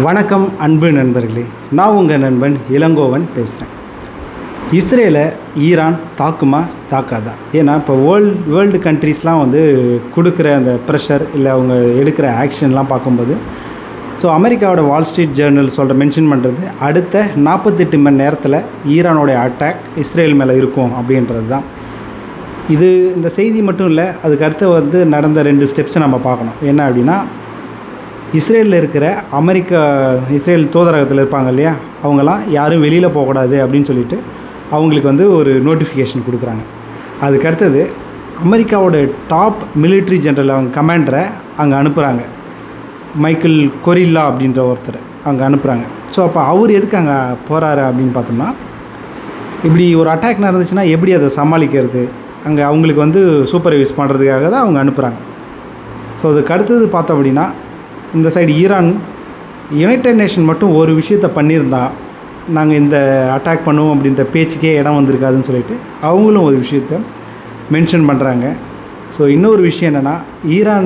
வணக்கம் அன்பு நண்பர்களே, நான் உங்கள் நண்பன் இளங்கோவன் பேசுகிறேன். இஸ்ரேலை ஈரான் தாக்குமா தாக்காதா? ஏன்னா இப்போ வேர்ல்டு கண்ட்ரீஸ்லாம் வந்து கொடுக்குற அந்த ப்ரெஷர் இல்லை அவங்க எடுக்கிற ஆக்ஷன்லாம் பார்க்கும்போது அமெரிக்காவோட வால் ஸ்ட்ரீட் ஜேர்னல் மென்ஷன் பண்ணுறது அடுத்த 48 மணி நேரத்தில் ஈரானோடைய அட்டாக் இஸ்ரேல் மேலே இருக்கும் அப்படின்றது தான். இந்த செய்தி மட்டும் இல்லை, அதுக்கு அடுத்து நடந்த 2 ஸ்டெப்ஸை நம்ம பார்க்கணும். என்ன அப்படின்னா, இஸ்ரேலில் இருக்கிற இஸ்ரேல் தூதரகத்தில் இருப்பாங்க இல்லையா, அவங்களாம் யாரும் வெளியில் போகக்கூடாது அப்படின்னு சொல்லிட்டு அவங்களுக்கு ஒரு நோட்டிஃபிகேஷன் கொடுக்குறாங்க. அதுக்கு அடுத்தது அமெரிக்காவோட டாப் மிலிட்ரி ஜெனரல் அவங்க கமாண்டரை அங்கே அனுப்புகிறாங்க. மைக்கேல் கொரில்லா அப்படின்ற ஒருத்தர் அங்கே அனுப்புகிறாங்க. அப்போ அவர் எதுக்கு அங்கே போகிறாரு அப்படின்னு பார்த்தோம்னா, இப்படி ஒரு அட்டாக் நடந்துச்சுன்னா எப்படி அதை சமாளிக்கிறது, அங்கே அவங்களுக்கு சூப்பர்வைஸ் பண்ணுறதுக்காக தான் அவங்க அனுப்புகிறாங்க. அதுக்கு அடுத்தது பார்த்தோம் அப்படின்னா, இந்த சைடு ஈரான் யுனைடெட் நேஷன் மட்டும் ஒரு விஷயத்தை பண்ணியிருந்தா நாங்கள் இந்த அட்டாக் பண்ணுவோம் அப்படின்ற பேச்சுக்கே இடம் வந்திருக்காதுன்னு சொல்லிட்டு அவங்களும் ஒரு விஷயத்தை மென்ஷன் பண்ணுறாங்க. இன்னொரு விஷயம் என்னென்னா, ஈரான்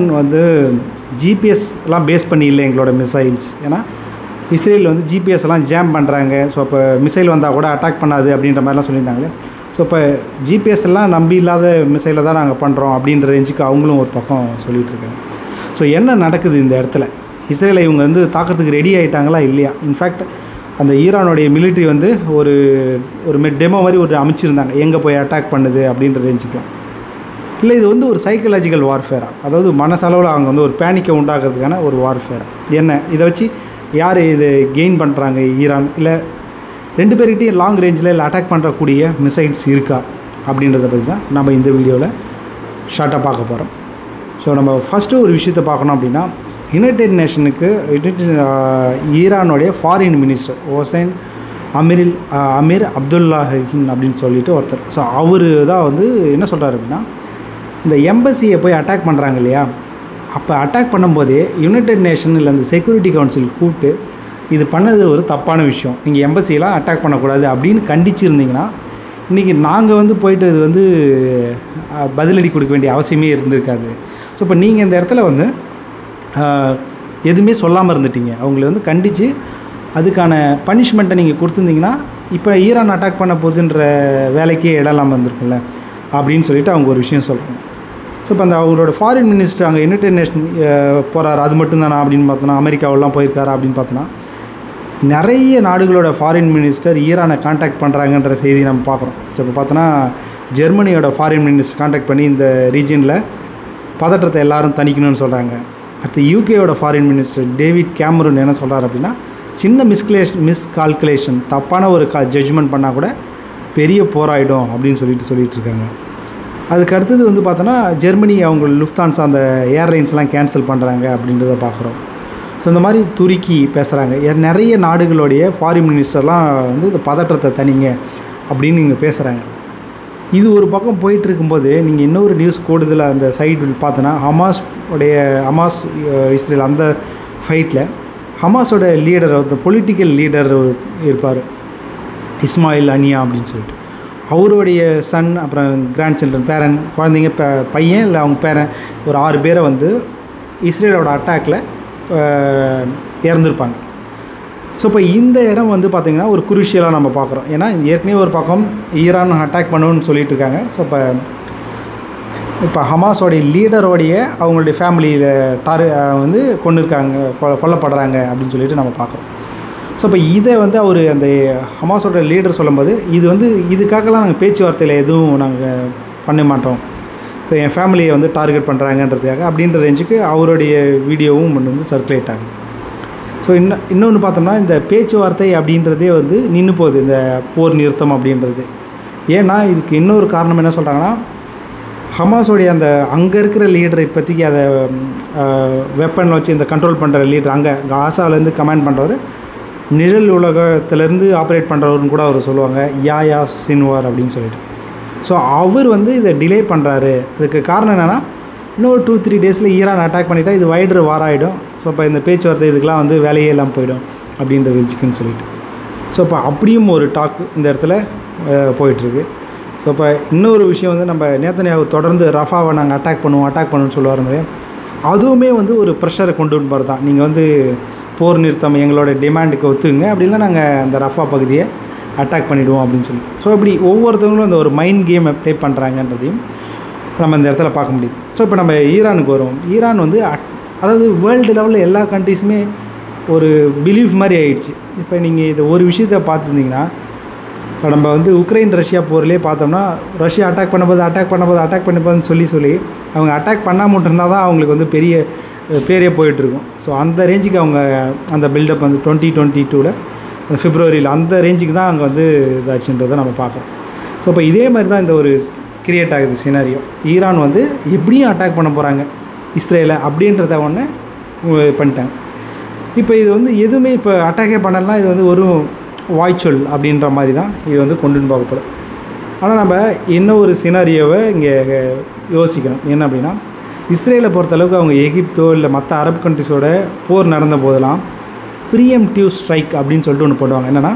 ஜிபிஎஸ்லாம் பேஸ் பண்ணி இல்லை எங்களோட மிசைல்ஸ். ஏன்னா இஸ்ரேல் ஜிபிஎஸ்லாம் ஜாம் பண்ணுறாங்க. இப்போ மிசைல் வந்தால் கூட அட்டாக் பண்ணாது அப்படின்ற மாதிரிலாம் சொல்லியிருந்தாங்களே. இப்போ ஜிபிஎஸ் எல்லாம் நம்பி இல்லாத மிசைலை தான் நாங்கள் பண்ணுறோம் அப்படின்ற ரேஞ்சுக்கு அவங்களும் ஒரு பக்கம் சொல்லிகிட்ருக்காங்க. என்ன நடக்குது இந்த இடத்துல? இஸ்ரேலை இவங்க தாக்கிறதுக்கு ரெடி ஆகிட்டாங்களா இல்லையா? இன்ஃபேக்ட் அந்த ஈரானுடைய மிலிட்ரி ஒரு டெமோ மாதிரி அமைச்சிருந்தாங்க, எங்கே போய் அட்டாக் பண்ணுது அப்படின்ற ரேஞ்சுக்கலாம். இல்லை இது ஒரு சைக்கலாஜிக்கல் வார்ஃபேரா, அதாவது மனசளவில் அவங்க ஒரு பேனிக்கை உண்டாக்குறதுக்கான ஒரு வார்ஃபேரா என்ன? இதை வச்சு யார் இது கெயின் பண்ணுறாங்க? ஈரான் இல்லை 2 பேர்கிட்டையும் லாங் ரேஞ்சில் இல்லை அட்டாக் பண்ணுறக்கூடிய மிசைல்ஸ் இருக்கா அப்படின்றத பற்றி தான் நம்ம இந்த வீடியோவில் ஷார்ட்டாக பார்க்க போகிறோம். நம்ம ஃபஸ்ட்டு ஒரு விஷயத்தை பார்க்கணும் அப்படின்னா, யுனைடெட் நேஷனுக்கு ஈரானுடைய foreign minister Hossein Amir Abdollahian அப்படின்னு சொல்லிட்டு ஒருத்தர். அவர் தான் என்ன சொல்கிறார் அப்படின்னா, இந்த எம்பசியை போய் அட்டாக் பண்ணுறாங்க இல்லையா, அப்போ அட்டாக் பண்ணும்போதே யுனைடெட் நேஷன் இல்லை அந்த செக்யூரிட்டி கவுன்சில் கூப்பிட்டு இது பண்ணது ஒரு தப்பான விஷயம், நீங்கள் எம்பசியெலாம் அட்டாக் பண்ணக்கூடாது அப்படின்னு கண்டிச்சிருந்தீங்கன்னா இன்றைக்கி நாங்கள் போயிட்டு இது பதிலடி கொடுக்க வேண்டிய அவசியமே இருந்திருக்காது. இப்போ நீங்கள் இந்த இடத்துல எதுவுமே சொல்லாமல் இருந்துட்டீங்க. அவங்கள கண்டித்து அதுக்கான பனிஷ்மெண்ட்டை நீங்கள் கொடுத்துருந்தீங்கன்னா இப்போ ஈரான் அட்டாக் பண்ண போகுதுன்ற வேலைக்கே இடம்லாமல் இருந்திருக்குல்ல அப்படின்னு சொல்லிட்டு அவங்க ஒரு விஷயம் சொல்கிறாங்க. இப்போ அவங்களோட ஃபாரின் மினிஸ்டர் அங்கே யுனைடெட் நேஷன் போகிறாரு, அது மட்டும்தானா அப்படின்னு பார்த்தோன்னா, அமெரிக்காவெல்லாம் போயிருக்காரா அப்படின்னு பார்த்தோன்னா, நிறைய நாடுகளோட ஃபாரின் மினிஸ்டர் ஈரானை கான்டாக்ட் பண்ணுறாங்கன்ற செய்தி நம்ம பார்க்குறோம். இப்போ பார்த்தோன்னா, ஜெர்மனியோட ஃபாரின் மினிஸ்டர் கான்டாக்ட் பண்ணி இந்த ரீஜனில் பதற்றத்தை எல்லாரும் தணிக்கணும்னு சொல்கிறாங்க. அடுத்து யூகேயோட ஃபாரின் மினிஸ்டர் டேவிட் கேமரூன் என்ன சொல்கிறார் அப்படின்னா, சின்ன மிஸ்கால்குலேஷன் தப்பான ஒரு ஜட்ஜ்மெண்ட் பண்ணால் கூட பெரிய போராயிடும் அப்படின்னு சொல்லிட்டு இருக்காங்க. அதுக்கு அடுத்தது பார்த்தோன்னா, ஜெர்மனி அவங்க லுஃப்தான்ஸா அந்த ஏர்லைன்ஸ்லாம் கேன்சல் பண்ணுறாங்க அப்படின்றத பார்க்குறோம். இந்த மாதிரி துருக்கி பேசுகிறாங்க. நிறைய நாடுகளுடைய ஃபாரின் மினிஸ்டர்லாம் இந்த பதற்றத்தை தனிங்க அப்படின்னு நீங்கள் பேசுகிறாங்க. இது ஒரு பக்கம் போயிட்டு இருக்கும்போது நீங்கள் இன்னொரு நியூஸ் கூடுதலாக அந்த சைடு பார்த்தோன்னா, ஹமாஸ் இஸ்ரேல் அந்த ஃபைட்டில் ஹமாஸோட லீடர் பொலிட்டிக்கல் லீடர் இருப்பார், இஸ்மாயில் அனியா அப்படின்னு சொல்லிட்டு. அவருடைய சன், அப்புறம் கிராண்ட் சில்ட்ரன், குழந்தைங்க, பையன் இல்லை அவங்க பேரன், ஒரு 6 பேரை இஸ்ரேலோட அட்டாக்கில் இறந்துருப்பாங்க. இப்போ இந்த இடம் பார்த்திங்கன்னா ஒரு குரூஷியலாக நம்ம பார்க்குறோம். ஏன்னா ஏற்கனவே ஒரு பக்கம் ஈரான் அட்டாக் பண்ணணும்னு சொல்லிட்டு இருக்காங்க. இப்போ ஹமாஸோடைய லீடரோடைய அவங்களுடைய ஃபேமிலியில் கொல்லப்படுறாங்க அப்படின்னு சொல்லிட்டு நம்ம பார்க்குறோம். இப்போ இதை அவர் அந்த ஹமாஸோட லீடர் சொல்லும்போது, இதுக்காகலாம் நாங்கள் பேச்சுவார்த்தையில் எதுவும் நாங்கள் பண்ண மாட்டோம், என் ஃபேமிலியை டார்கெட் பண்ணுறாங்கன்றதுக்காக அப்படின்ற ரேஞ்சுக்கு அவருடைய வீடியோவும் சர்க்குலேட் ஆகும். இன்னொன்று பார்த்தோம்னா, இந்த பேச்சுவார்த்தை அப்படின்றதே நின்று போகுது, இந்த போர் நிறுத்தம் அப்படின்றது. ஏன்னா இதுக்கு இன்னொரு காரணம் என்ன சொல்கிறாங்கன்னா, ஹமாஸோடைய அந்த அங்கே இருக்கிற லீடரை இப்போதைக்கு அதை வெப்பன் வச்சு இந்த கண்ட்ரோல் பண்ணுற லீடர், அங்கே காசாவிலேருந்து கமாண்ட் பண்ணுறவர், நிழல் உலகத்திலேருந்து ஆப்ரேட் பண்ணுறவருன்னு கூட அவர் சொல்லுவாங்க, யாயா சின்வார் அப்படின்னு சொல்லிட்டு. அவர் இதை டிலே பண்ணுறாரு. அதுக்கு காரணம் என்னென்னா, இன்னொரு 2-3 டேஸில் ஈரான் அட்டாக் பண்ணிவிட்டால் இது வைடர் வாராயிடும். இப்போ இந்த பேச்சுவார்த்தை இதுக்கெலாம் வேலையே இல்லாமல் போயிடும் அப்படின்ற ரேஞ்சுக்குன்னு சொல்லிட்டு. இப்போ அப்படியும் ஒரு டாக் இந்த இடத்துல போயிட்டுருக்கு. இப்போ இன்னொரு விஷயம் நம்ம நேத்தன்யாஹூ தொடர்ந்து ரஃபாவை நாங்கள் அட்டாக் பண்ணுவோம்னு சொல்லுவார். அதுவுமே ஒரு ப்ரெஷரை கொண்டு போகிறது தான். நீங்கள் போர் நிறுத்தம் எங்களோட டிமாண்டுக்கு ஒத்துங்க, அப்படின்னா நாங்கள் அந்த ரஃபா பகுதியை அட்டாக் பண்ணிவிடுவோம் அப்படின்னு சொல்லி. ஸோ இப்படி ஒவ்வொருத்தவங்களும் அந்த ஒரு மைண்ட் கேமை ப்ளே பண்ணுறாங்கன்றதையும் நம்ம இந்த இடத்துல பார்க்க முடியுது. ஸோ இப்போ நம்ம ஈரானுக்கு வருவோம். ஈரான் வந்து அதாவது வேர்ல்டு லெவலில் எல்லா கண்ட்ரிஸுமே ஒரு பிலீஃப் மாதிரி ஆகிடுச்சு. இப்போ நீங்கள் இதை ஒரு விஷயத்தை பார்த்துருந்தீங்கன்னா, இப்போ நம்ம வந்து உக்ரைன் ரஷ்யா போர்லேயே பார்த்தோம்னா, ரஷ்யா அட்டாக் பண்ண போதுன்னு சொல்லி அவங்க அட்டாக் பண்ணாமல் இருந்தால் தான் அவங்களுக்கு வந்து பெரிய பேரே போயிட்டுருக்கும். ஸோ அந்த ரேஞ்சுக்கு அவங்க அந்த பில்டப் வந்து 2022 அந்த பிப்ரவரியில் அந்த ரேஞ்சுக்கு தான் அங்கே வந்து இதாச்சுன்றதை நம்ம பார்க்குறோம். ஸோ இப்போ இதே மாதிரி தான் இந்த ஒரு கிரியேட் ஆகுது சினாரியோ. ஈரான் வந்து எப்படியும் அட்டாக் பண்ண போகிறாங்க இஸ்ரேலை அப்படின்றத ஒன்று பண்ணிட்டாங்க. இப்போ இது வந்து எதுவுமே இப்போ அட்டாக்கே பண்ணலாம், இது வந்து ஒரு வாய்ச்சொல் அப்படின்ற மாதிரி தான் இது வந்து கொண்டுன்னு போகப்படும். ஆனால் நம்ம என்ன ஒரு சினாரியோவை இங்கே யோசிக்கணும். என்ன அப்படின்னா, இஸ்ரேலை பொறுத்தளவுக்கு அவங்க எகிப்தோ இல்லை மற்ற அரபு கண்ட்ரிஸோட போர் நடந்த போதெல்லாம் ப்ரீஎம்டிவ் ஸ்ட்ரைக் அப்படின்னு சொல்லிட்டு ஒன்று போடுவாங்க. என்னென்னா,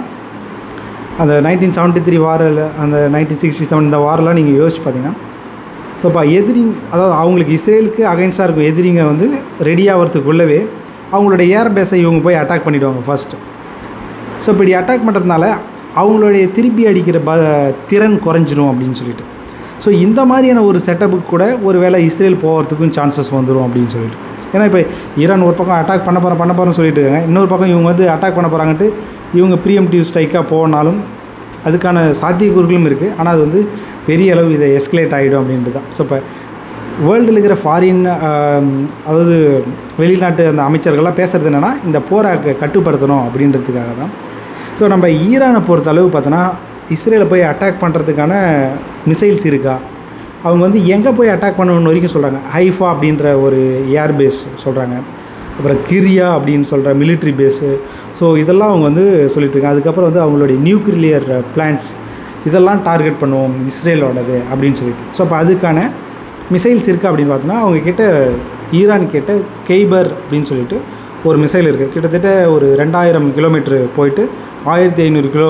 அந்த 1973 வாரில் அந்த 1967 இந்த வாரெலாம் நீங்கள் யோசிச்சு பார்த்தீங்கன்னா, ஸோ இப்போ அதாவது அவங்களுக்கு இஸ்ரேலுக்கு அகைன்ஸ்டாக இருக்கும் எதிரிங்க வந்து ரெடி ஆகிறதுக்குள்ளவே அவங்களோட ஏர் பேஸை இவங்க போய் அட்டாக் பண்ணிவிடுவாங்க ஃபஸ்ட்டு. ஸோ இப்படி அட்டாக் பண்ணுறதுனால அவங்களுடைய திருப்பி அடிக்கிற திறன் குறைஞ்சிரும் அப்படின்னு சொல்லிட்டு. ஸோ இந்த மாதிரியான ஒரு செட்டப்புக்கு கூட ஒரு வேளை இஸ்ரேல் போகிறதுக்கும் சான்சஸ் வந்துடும் அப்படின்னு சொல்லிட்டு. ஏன்னா இப்போ ஈரான் ஒரு பக்கம் அட்டாக் பண்ண போகிறோன்னு சொல்லிட்டு இருக்காங்க, இன்னொரு பக்கம் இவங்க வந்து அட்டாக் பண்ண போகிறாங்கன்ட்டு இவங்க ப்ரீஎம்டிவ் ஸ்ட்ரைக்காக போனாலும் அதுக்கான சாத்தியக்கூறுகளும் இருக்குது. ஆனால் அது வந்து பெரிய அளவு இதை எஸ்கலேட் ஆகிடும் அப்படின்ட்டு தான். ஸோ இப்போ வேர்ல்டில் இருக்கிற ஃபாரின் அதாவது வெளிநாட்டு அந்த அமைச்சர்கள்லாம் பேசுகிறது என்னென்னா, இந்த போரை கட்டுப்படுத்தணும் அப்படின்றதுக்காக தான். ஸோ நம்ம ஈரானை பொறுத்த அளவு பார்த்தோன்னா, இஸ்ரேலை போய் அட்டாக் பண்ணுறதுக்கான மிசைல்ஸ் இருக்கா, அவங்க வந்து எங்கே போய் அட்டாக் பண்ணணுன்னு வரைக்கும் சொல்கிறாங்க. ஹைஃபா அப்படின்ற ஒரு ஏர்பேஸ் சொல்கிறாங்க, அப்புறம் கிரியா அப்படின்னு சொல்கிற மிலிட்ரி பேஸு. ஸோ இதெல்லாம் அவங்க வந்து சொல்லிட்டுருக்காங்க. அதுக்கப்புறம் வந்து அவங்களுடைய நியூக்ளியர் பிளான்ஸ் இதெல்லாம் டார்கெட் பண்ணுவோம் இஸ்ரேலோடது அப்படின்னு சொல்லிட்டு. ஸோ அப்போ அதுக்கான மிசைல்ஸ் இருக்குது அப்படின்னு பார்த்தோன்னா, அவங்கக்கிட்ட ஈரான் கிட்ட கெய்பர் அப்படின்னு சொல்லிட்டு ஒரு மிசைல் இருக்குது. கிட்டத்தட்ட ஒரு 2000 கிலோமீட்ரு போயிட்டு 1500 கிலோ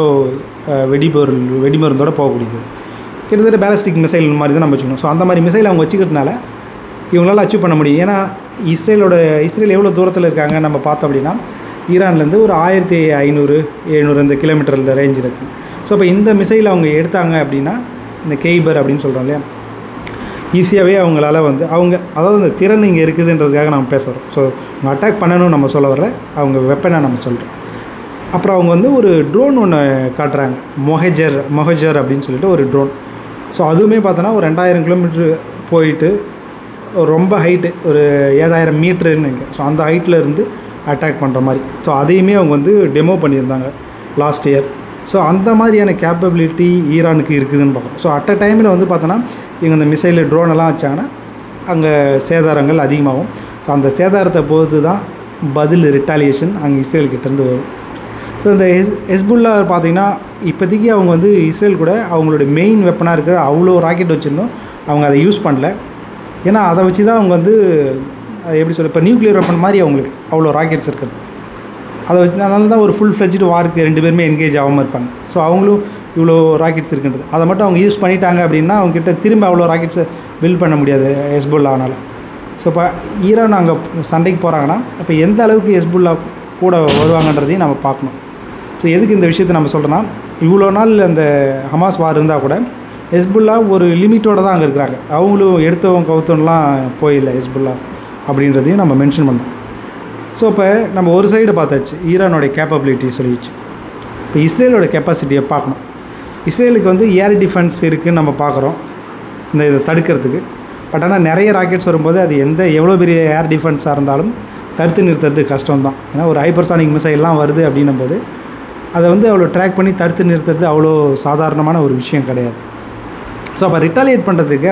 வெடிமருந்தோடு போகக்கூடியது. கிட்டத்தட்ட பேலஸ்டிக் மிசைல் மாதிரி தான் நம்ம வச்சுக்கணும். ஸோ அந்த மாதிரி மிசைல் அவங்க வச்சுக்கிறதுனால இவங்களால் அச்சீவ் பண்ண முடியும். ஏன்னா இஸ்ரேல் எவ்வளோ தூரத்தில் இருக்காங்க நம்ம பார்த்தோம் அப்படின்னா, ஈரான்லேருந்து ஒரு 1500-700 இந்த கிலோமீட்டர் இந்த ரேஞ்ச் இருக்குது. ஸோ இப்போ இந்த மிசைல் அவங்க எடுத்தாங்க அப்படின்னா, இந்த கெய்பர் அப்படின்னு சொல்கிறோம் இல்லையா, ஈஸியாகவே அவங்களால வந்து அதாவது இந்த திறன் இங்கே இருக்குதுன்றதுக்காக நம்ம பேசுகிறோம். ஸோ அவங்க அட்டாக் பண்ணணும்னு நம்ம சொல்ல வர அவங்க வெப்பனை நம்ம சொல்கிறோம். அப்புறம் அவங்க வந்து ஒரு ட்ரோன் ஒன்று காட்டுறாங்க, மொஹஜர் அப்படின்னு சொல்லிட்டு ஒரு ட்ரோன். ஸோ அதுவுமே பார்த்தோன்னா ஒரு 2000 கிலோமீட்ரு போயிட்டு ரொம்ப ஹைட்டு ஒரு 7000 மீட்டருன்னு நினைக்கிறேன். ஸோ அந்த ஹைட்டில் இருந்து அட்டாக் பண்ணுற மாதிரி. ஸோ அதையுமே அவங்க வந்து டெமோ பண்ணியிருந்தாங்க லாஸ்ட் இயர். ஸோ அந்த மாதிரியான கேப்பபிலிட்டி ஈரானுக்கு இருக்குதுன்னு பார்க்குறோம். ஸோ அட் அ டைமில் வந்து பார்த்தோன்னா இவங்க இந்த மிசைலு ட்ரோனெல்லாம் வச்சாங்கன்னா அங்கே சேதாரங்கள் அதிகமாகும். ஸோ அந்த சேதாரத்தை பொறுத்து தான் பதில் ரிட்டாலியேஷன் அங்கே இஸ்ரேல்கிட்டேருந்து வரும். ஸோ இந்த ஹெஸ்புல்லா பார்த்திங்கன்னா இப்போதைக்கு அவங்க வந்து இஸ்ரேல் கூட அவங்களோட மெயின் வெப்பனாக இருக்கிற அவ்வளோ ராக்கெட் வச்சுருந்தோம், அவங்க அதை யூஸ் பண்ணல. ஏன்னா அதை வச்சு தான் அவங்க வந்து எப்படி சொல்ல, இப்போ நியூக்ளியர் வெப்பன் மாதிரி அவங்களுக்கு அவ்வளோ ராக்கெட்ஸ் இருக்குது. அதை வச்சனால தான் ஒரு ஃபுல் ஃப்ளெஜ்டு வார்க்கு 2 பேருமே என்கேஜ் ஆகாமல் இருப்பாங்க. ஸோ அவங்களும் இவ்வளோ ராக்கெட்ஸ் இருக்குன்றது அதை மட்டும் அவங்க யூஸ் பண்ணிட்டாங்க அப்படின்னா அவங்ககிட்ட திரும்ப அவ்வளோ ராக்கெட்ஸை பில்ட் பண்ண முடியாது ஹெஸ்புல்லானால். ஸோ இப்போ ஈரான் அங்கே சண்டைக்கு போகிறாங்கன்னா இப்போ எந்த அளவுக்கு ஹெஸ்புல்லா கூட வருவாங்கன்றதையும் நம்ம பார்க்கணும். ஸோ எதுக்கு இந்த விஷயத்தை நம்ம சொல்கிறோன்னா, இவ்வளோ நாள் அந்த ஹமாஸ் வார் இருந்தால் கூட ஹெஸ்புல்லா ஒரு லிமிட்டோடு தான் அங்கே இருக்கிறாங்க. அவங்களும் எடுத்தவங்க கவுத்தவங்கலாம் போயில்லை ஹெஸ்புல்லா அப்படின்றதையும் நம்ம மென்ஷன் பண்ணோம். ஸோ இப்போ நம்ம ஒரு சைடு பார்த்தாச்சு, ஈரானோட கேப்பபிலிட்டி சொல்லிடுச்சு. இப்போ இஸ்ரேலோட கெப்பாசிட்டியை பார்க்கணும். இஸ்ரேலுக்கு வந்து ஏர் டிஃபென்ஸ் இருக்குதுன்னு நம்ம பார்க்குறோம் இதை தடுக்கிறதுக்கு. பட் ஆனால் நிறைய ராக்கெட்ஸ் வரும்போது அது எவ்வளோ பெரிய ஏர் டிஃபென்ஸாக இருந்தாலும் தடுத்து நிறுத்துறது கஷ்டம் தான். ஏன்னா ஒரு ஹைப்பர்சானிக் மிசைல்லாம் வருது அப்படின்னும் போது அதை வந்து அவ்வளோ ட்ராக் பண்ணி தடுத்து நிறுத்துறது அவ்வளோ சாதாரணமான ஒரு விஷயம் கிடையாது. ஸோ அப்போ ரிட்டாலியேட் பண்ணுறதுக்கு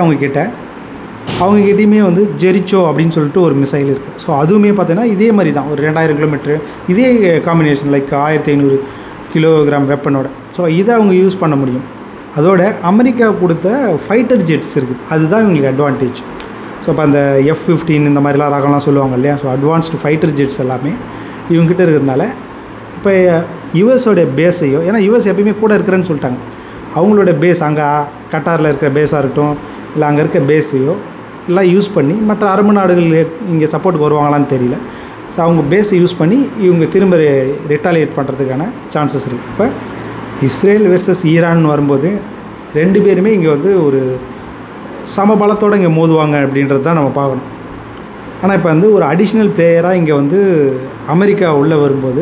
அவங்ககிட்டையுமே வந்து ஜெரிச்சோ அப்படின்னு சொல்லிட்டு ஒரு மிசைல் இருக்குது. ஸோ அதுவுமே பார்த்தீங்கன்னா இதே மாதிரி தான் ஒரு 2000 கிலோமீட்ரு இதே காம்பினேஷன் லைக் 1500 கிலோகிராம் வெப்பனோட. ஸோ இதை அவங்க யூஸ் பண்ண முடியும். அதோட அமெரிக்கா கொடுத்த ஃபைட்டர் ஜெட்ஸ் இருக்குது, அதுதான் இவங்களுக்கு அட்வான்டேஜ். ஸோ இப்போ அந்த F-15 இந்த மாதிரிலாம் ரகம்லாம் சொல்லுவாங்க இல்லையா, ஸோ அட்வான்ஸ்டு ஃபைட்டர் ஜெட்ஸ் எல்லாமே இவங்ககிட்ட இருக்கிறதுனால இப்போ யுஎஸோடைய பேஸையோ, ஏன்னா யுஎஸ் எப்பயுமே கூட இருக்கிறேன்னு சொல்லிட்டாங்க, அவங்களோட பேஸ் அங்கே கட்டாரில் இருக்கிற பேஸாக இருக்கட்டும் இல்லை அங்கே இருக்க பேஸையோ எல்லாம் யூஸ் பண்ணி மற்ற அரபு நாடுகள் இங்கே சப்போர்ட்டுக்கு வருவாங்களான்னு தெரியல. ஸோ அவங்க பேஸை யூஸ் பண்ணி இவங்க திரும்ப ரிட்டாலியேட் பண்ணுறதுக்கான சான்சஸ் இருக்குது. இப்போ இஸ்ரேல் வெர்சஸ் ஈரான் வரும்போது 2 பேருமே இங்கே வந்து ஒரு சமபலத்தோடு இங்கே மோதுவாங்க அப்படின்றது தான் நம்ம பார்க்கணும். ஆனால் இப்போ வந்து ஒரு அடிஷ்னல் பிளேயராக இங்கே வந்து அமெரிக்கா உள்ளே வரும்போது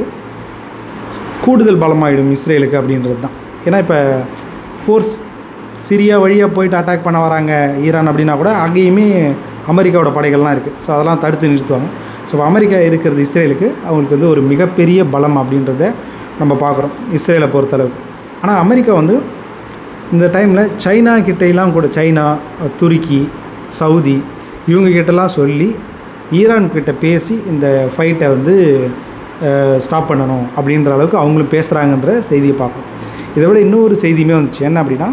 கூடுதல் பலமாயிடும் இஸ்ரேலுக்கு அப்படின்றது தான். ஏன்னா இப்போ ஃபோர்ஸ் சிரியா வழியாக போயிட்டு அட்டாக் பண்ண வராங்க ஈரான் அப்படின்னா கூட அங்கேயுமே அமெரிக்காவோட படைகள்லாம் இருக்குது. ஸோ அதெல்லாம் தடுத்து நிறுத்துவாங்க. ஸோ அமெரிக்கா இருக்கிறது இஸ்ரேலுக்கு அவங்களுக்கு வந்து ஒரு மிகப்பெரிய பலம் அப்படின்றத நம்ம பார்க்குறோம் இஸ்ரேலை பொறுத்தளவுக்கு. ஆனால் அமெரிக்கா வந்து இந்த டைமில் சைனா கிட்டையெல்லாம் கூட, சைனா, துருக்கி, சவுதி இவங்கக்கிட்டலாம் சொல்லி ஈரான் கிட்ட பேசி இந்த ஃபைட்டை வந்து ஸ்டாப் பண்ணணும் அப்படின்ற அளவுக்கு அவங்களும் பேசுகிறாங்கன்ற செய்தியை பார்க்குறோம். இதை விட இன்னொரு செய்தியுமே வந்துச்சு. என்ன அப்படின்னா,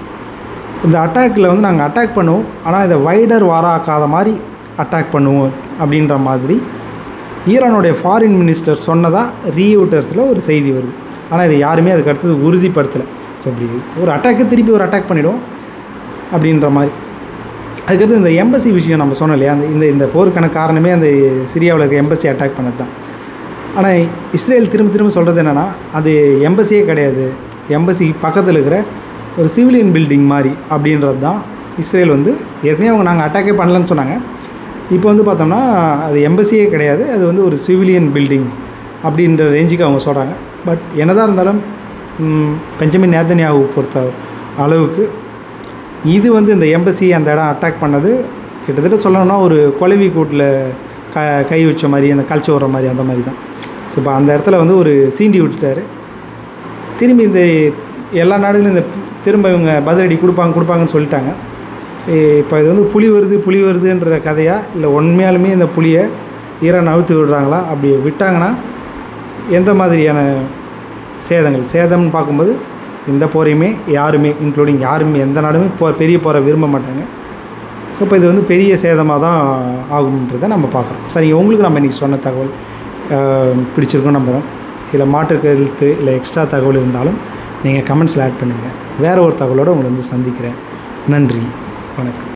இந்த அட்டாக்கில் வந்து நாங்கள் அட்டாக் பண்ணுவோம், ஆனால் இதை வைடர் வாராக்காத மாதிரி அட்டாக் பண்ணுவோம் அப்படின்ற மாதிரி ஈரானுடைய ஃபாரின் மினிஸ்டர் சொன்னதாக ரீயூட்டர்ஸில் ஒரு செய்தி வருது. ஆனால் இதை யாருமே அதுக்கு அடுத்தது உறுதிப்படுத்தலை. ஸோ இப்படி ஒரு அட்டாக்கு திருப்பி ஒரு அட்டாக் பண்ணிவிடும் அப்படின்ற மாதிரி. அதுக்கடுத்து இந்த எம்பசி விஷயம் நம்ம சொன்னோம் இல்லையா, அந்த இந்த போருக்கான காரணமே அந்த சிரியாவில் இருக்க எம்பசி அட்டாக் பண்ணது தான். ஆனால் இஸ்ரேல் திரும்ப சொல்கிறது என்னென்னா, அது எம்பசியே கிடையாது, எம்பசி பக்கத்தில் இருக்கிற ஒரு சிவிலியன் பில்டிங் மாதிரி அப்படின்றது தான். இஸ்ரேல் வந்து ஏற்கனவே அவங்க நாங்கள் அட்டாக்கே பண்ணலன்னு சொன்னாங்க. இப்போ வந்து பார்த்தோம்னா அது எம்பசியே கிடையாது, அது வந்து ஒரு சிவிலியன் பில்டிங் அப்படின்ற ரேஞ்சுக்கு அவங்க சொல்கிறாங்க. பட் என்னதான் இருந்தாலும் பெஞ்சமின் நேதன்யாஹூ பொறுத்த அளவுக்கு இது வந்து இந்த எம்பசி அந்த இடம் அட்டாக் பண்ணது கிட்டத்தட்ட சொல்லணும்னா ஒரு கொலவி கூட்டில் கை வச்ச மாதிரி, அந்த கழிச்சு வர மாதிரி, அந்த மாதிரி தான். ஸோ இப்போ அந்த இடத்துல வந்து ஒரு சீண்டி விட்டுட்டார். திரும்பி இந்த எல்லா நாடுகளும் இந்த திரும்ப இவங்க பதிலடி கொடுப்பாங்கன்னு சொல்லிட்டாங்க. இப்போ இது வந்து புலி வருதுன்ற கதையா, இல்லை உண்மையாலுமே இந்த புலியை ஈரான் அவுத்து விடுறாங்களா? அப்படி விட்டாங்கன்னா எந்த மாதிரியான சேதம்னு பார்க்கும்போது இந்த போரையுமே யாருமே இன்க்ளூடிங் யாருமே எந்த நாடுமே பெரிய போரை விரும்ப மாட்டாங்க. ஸோ இப்போ இது வந்து பெரிய சேதமாக தான் ஆகும்ன்றதை நம்ம பார்க்குறோம். சரி, உங்களுக்கு நம்ம இன்றைக்கி சொன்ன தகவல் பிடிச்சிருக்கோம் நம்புகிறோம். இதில் மாற்று கருத்து இல்லை எக்ஸ்ட்ரா தகவல் இருந்தாலும் நீங்கள் கமெண்ட்ஸில் ஆட் பண்ணுங்கள். வேறு ஒரு தகவலோடு உங்களை வந்து சந்திக்கிறேன். நன்றி, வணக்கம்.